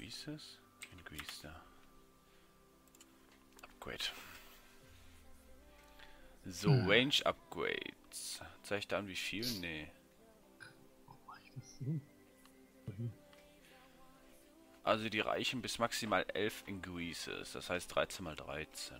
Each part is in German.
Increases? Increase da. Upgrade. So, Range Upgrades. Zeigt da an wie viel? Nee. Also die reichen bis maximal 11 Increases. Das heißt 13 mal 13.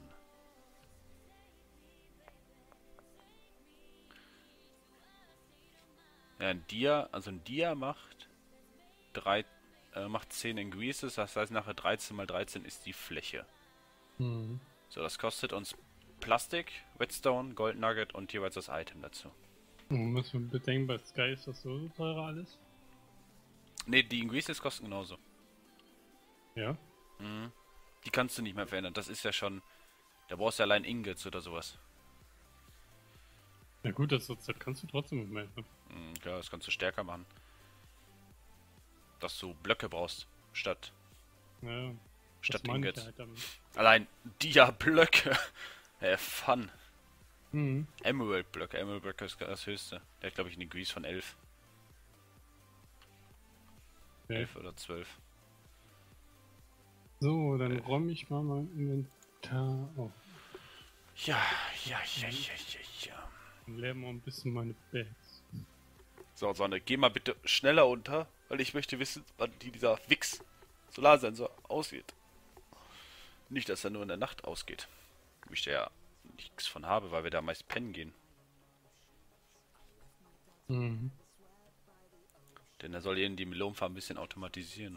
Ja, ein Dia macht macht 10 Increases, das heißt nachher 13 mal 13 ist die Fläche. Mhm. So, das kostet uns Plastik, Redstone, Gold Nugget und jeweils das Item dazu. Und müssen wir bedenken, bei Sky ist das so teurer alles? Ne, die Increases kosten genauso. Ja. Mhm. Die kannst du nicht mehr verändern. Das ist ja schon. Da brauchst du ja allein Ingots oder sowas. Na gut, das kannst du trotzdem mehr. Ne? Mhm, klar, das kannst du stärker machen. Dass du Blöcke brauchst. Statt Ja, das Statt meine ich Ingots. halt damit. Allein Dia-Blöcke. Fun. Mhm. Emerald-Blöcke. Emerald-Blöcke ist das höchste. Der hat, glaube ich, eine Increase von 11. Okay. 11 oder 12. So, dann räume ich mal mein Inventar auf. Ja, ja. Und leer mal ein bisschen meine Bags. So, Sonne, geh mal bitte schneller unter, weil ich möchte wissen, wann dieser Wix Solarsensor ausgeht. Nicht, dass er nur in der Nacht ausgeht. Wo ich da ja nichts von habe, weil wir da meist pennen gehen. Mhm. Denn er soll eben die Melonenfarm ein bisschen automatisieren.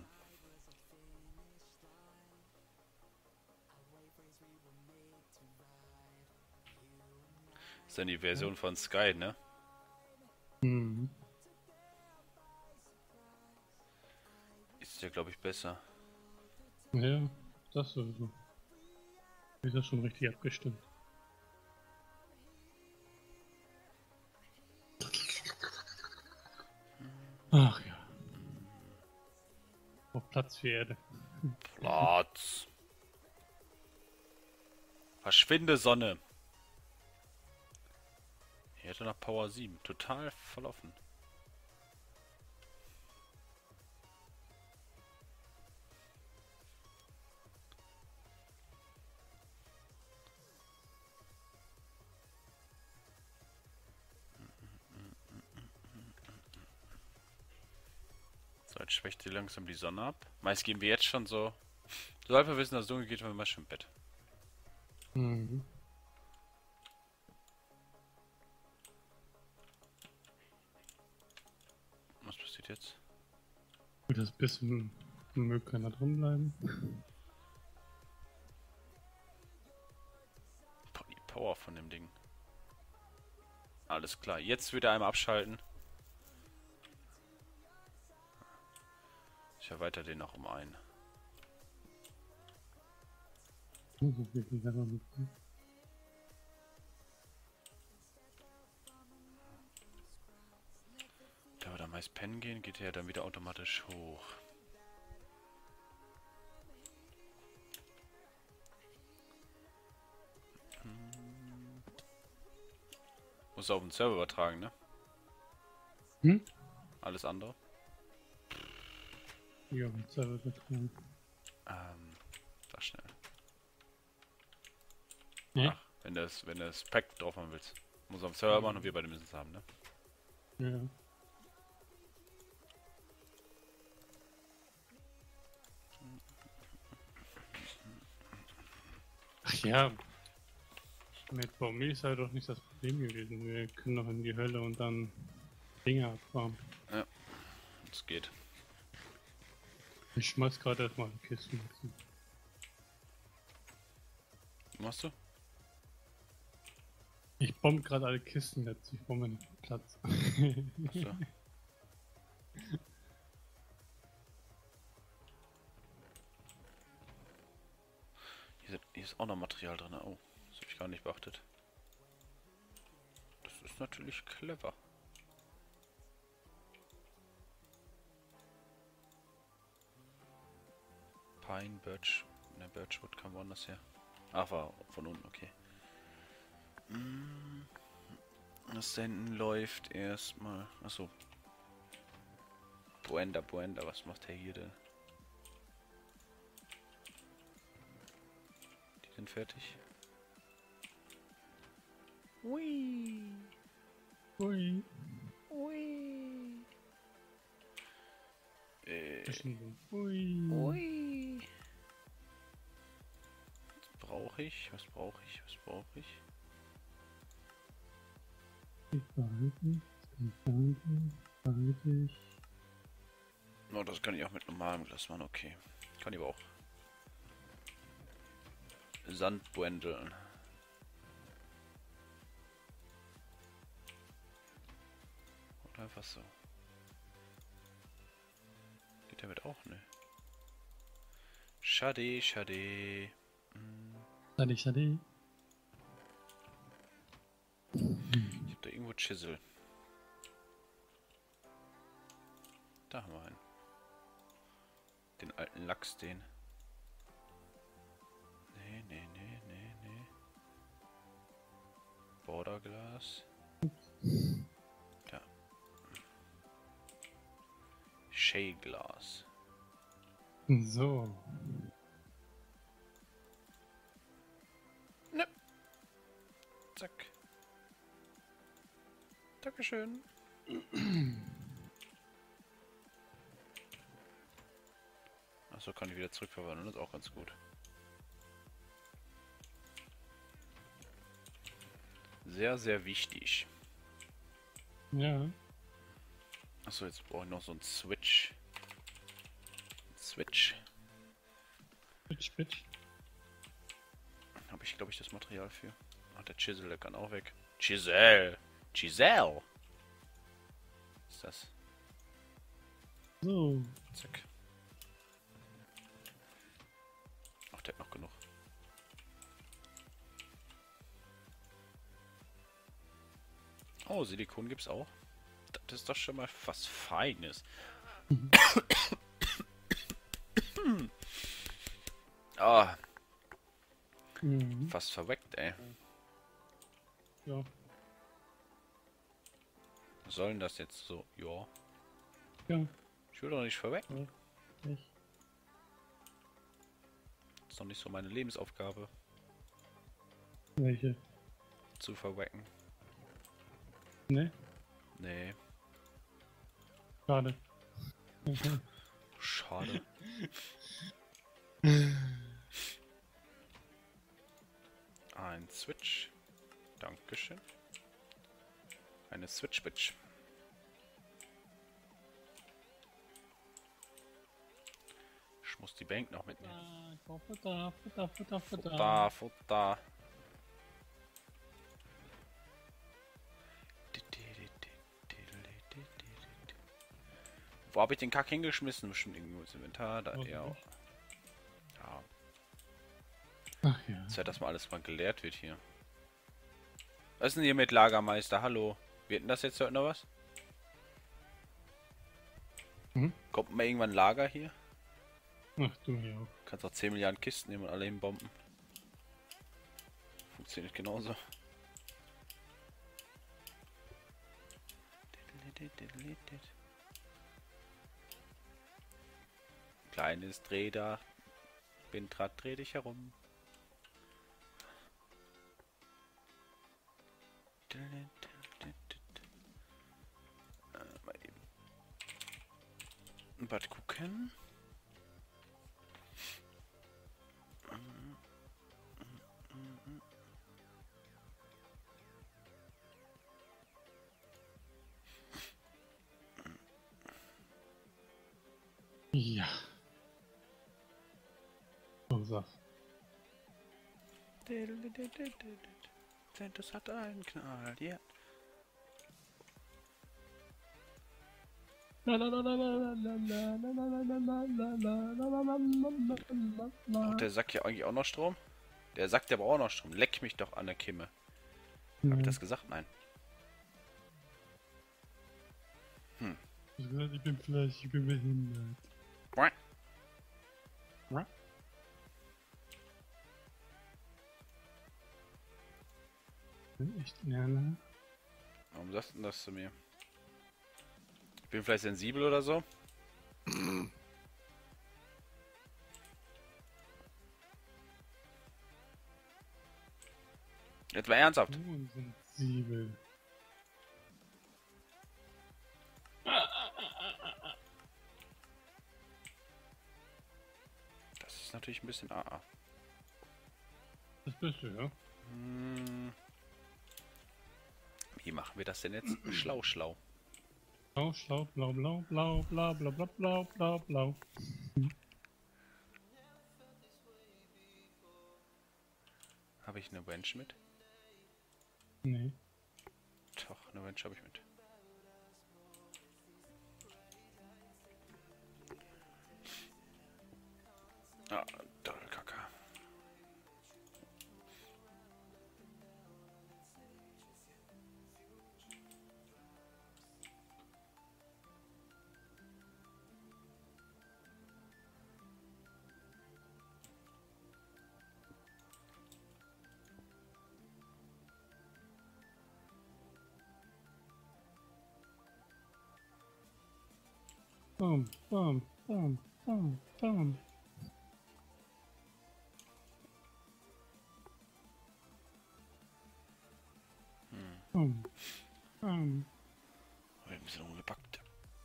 Das ist dann die Version von Sky, ne? Mhm. Ist ja, glaube ich, besser. Ja, das sowieso. Ist das schon richtig abgestimmt. Ach ja. Auf Platz für Erde. Platz. Verschwinde, Sonne. Hier hat er noch Power 7. Total verlaufen. So, jetzt schwächt sie langsam die Sonne ab. Meist gehen wir jetzt schon so. Sobald wir wissen, dass es dunkel geht, wenn wir mal schon im Bett. Mhm. Was passiert jetzt? Gut, das bisschen Müll kann da drin bleiben. Boah, die Power von dem Ding. Alles klar, jetzt wieder einmal abschalten. Ich erweitere den noch um einen. Da wir da meist pennen gehen, geht er dann wieder automatisch hoch. Muss auf den Server übertragen, ne? Hm? Alles andere. Ja, mit Server übertragen. Sag schnell. Ja? Ach, wenn das Pack drauf haben willst. Muss auf den Server machen und wir beide müssen es haben, ne? Ja. Ach ja. Mit Baumil ist halt doch nicht das Problem gewesen. Wir können noch in die Hölle und dann Dinge abfarmen. Ja, das geht. Ich schmeiß gerade erstmal die Kisten dazu. Was machst du? Ich bombe gerade alle Kisten dazu. Ich bombe nicht Platz. Achso. Hier ist auch noch Material drin. Oh, das habe ich gar nicht beachtet. Das ist natürlich clever. Pine, Birch. Ne, Birchwood kam woanders her. Ach, war von unten, okay. Das Senden läuft erstmal. Achso. Buenda, was macht er hier denn? Sind fertig. Ui. Ui. Ui. Ui. Ui. Was brauche ich? Was brauche ich? Was brauche ich? Oh, das kann ich auch mit normalem Glas machen, okay. Kann ich aber auch Sand bündeln. Oder einfach so. Geht damit auch, ne? Schade, schade. Schade, schade. Ich hab da irgendwo Chisel. Da haben wir einen. Den alten Lachs, den. Nee, nee, nee, nee, nee. Borderglas. Da. Shea-Glas. So. Ne. Zack. Dankeschön. Achso, kann ich wieder zurückverwandeln, das ist auch ganz gut. Sehr, sehr wichtig. Ja. Achso, jetzt brauche ich noch so einen Switch. Switch. Pitch. Habe ich, glaube ich, das Material für. Ach, der Chisel, der kann auch weg. Chisel! Giselle! Was ist das? So. Zack. Ach, der hat noch genug. Oh, Silikon gibt's auch. Das ist doch schon mal was Feines. Ah, fast verweckt, ey. Ja. Was soll denn das jetzt so? Ja. Ja. Ich will doch nicht verwecken. Ich. Das ist doch nicht so meine Lebensaufgabe, Welche? zu verwecken. Ne? Nee, Schade. Okay. schade. Ein Switch. Dankeschön. Eine Switch-Bitch. Ich muss die Bank noch mitnehmen. Futter. Futter. Wo habe ich den Kack hingeschmissen? Bestimmt irgendwo ins Inventar. Da Weiß ja auch. nicht. Ja. Ach ja. Zeit, dass mal alles mal geleert wird hier. Was ist denn hier mit Lagermeister? Hallo. Wird denn das jetzt heute noch was? Kommt mal irgendwann ein Lager hier? Ach du ja. Kannst auch 10 Milliarden Kisten nehmen und alle hinbomben. Funktioniert genauso. Kleines Drehdach. Windrad, dreh dich herum. Mal eben. Was gucken. Ja. So sag's. Ventus hat einen Knall, ja. Braucht der Sack ja eigentlich auch noch Strom? Der Sack, der braucht auch noch Strom. Leck mich doch an der Kimme. Hab ich das gesagt? Nein. Ich hab gesagt, ich bin fleischig, ich bin behindert. Quack. Echt, ne? Warum sagst du denn das zu mir? Ich bin vielleicht sensibel oder so? Jetzt mal ernsthaft. Und sensibel. Das ist natürlich ein bisschen AA. Das bist du, ja? Hm. Wie machen wir das denn jetzt? Schlau, schlau. Blau, schlau, blau, blau, blau, blau, blau, blau, blau, blau, blau. Habe ich eine Wench mit? Nee. Doch, eine Wench habe ich mit. Ah, Doppelkacke. Bam, bam, bam, bam, bam. Bam, bam. Ein bisschen ungepackt.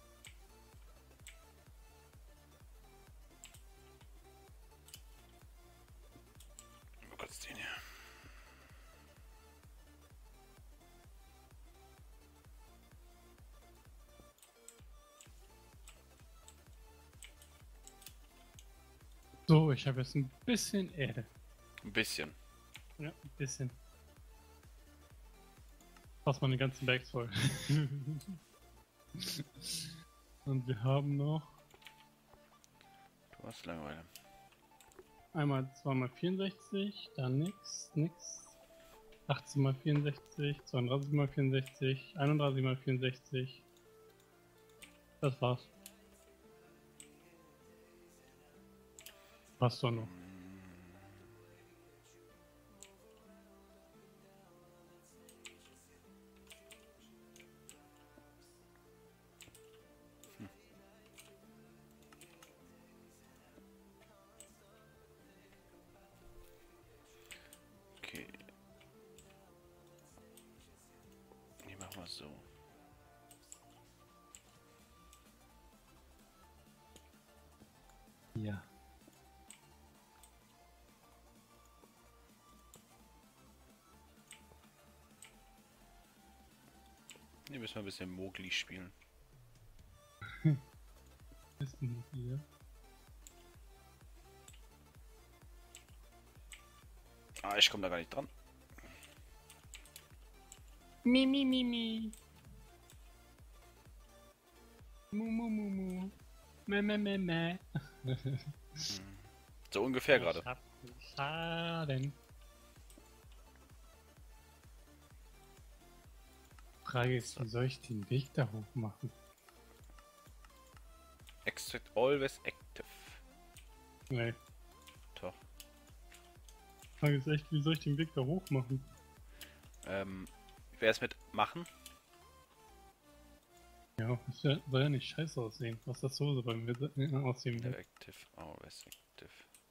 Mal kurz den hier. So, ich habe jetzt ein bisschen Erde. Ein bisschen. Ja, ein bisschen. Fast meine ganzen Bags voll. Und wir haben noch Du hast Langeweile. einmal 2x64, dann nix. 18x64, 32x64, 31x64. Das war's. Passt doch noch. Okay. Die machen wir so. Ja. Hier müssen wir ein bisschen Mowgli spielen. Ist ein hier. Ah, ich komme da gar nicht dran. Mi, mi, mi, mi. Mu, mu, mu, mu. Mä, mä, mä, mä. So ungefähr gerade. Schaden. Frage ist, wie soll ich den Weg da hoch machen? Extract always active. Nee. Doch. Frage ist echt, wie soll ich den Weg da hoch machen? Wer es mit machen? Ja, das soll ja nicht scheiße aussehen. Was das so beim Aussehen wird. Active, always active.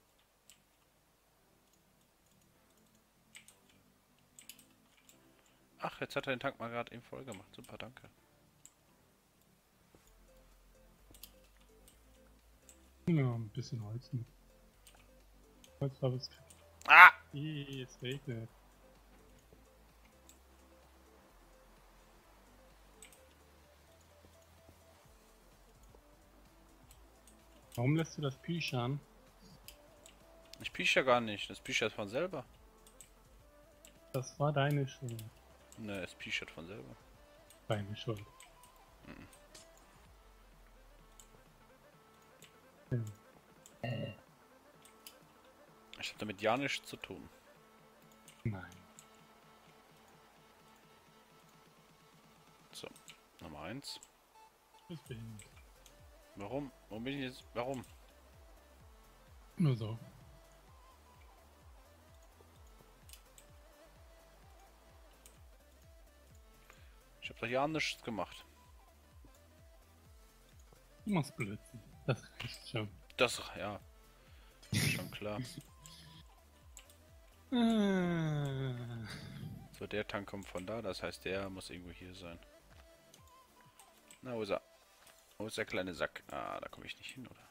Ach, jetzt hat er den Tank mal gerade eben voll gemacht. Super, danke. Ja, ein bisschen Holz mit. Holzfarbe ist kacke. Ah! Es regnet. Warum lässt du das Pischern? Ich pisch ja gar nicht. Das pischert von selber. Das war deine Schuld. Ne, es pischert von selber. Deine Schuld. Ich habe damit ja nichts zu tun. Nein. So, Nummer 1. Das bin ich. Warum? Warum bin ich jetzt? Warum? Nur so. Ich habe doch ja nichts gemacht. Du machst Blödsinn. Das reicht schon. Das, ja. Ist schon klar. Ah. So, der Tank kommt von da, das heißt, der muss irgendwo hier sein. Na, wo ist er? Wo ist der kleine Sack? Ah, da komme ich nicht hin, oder?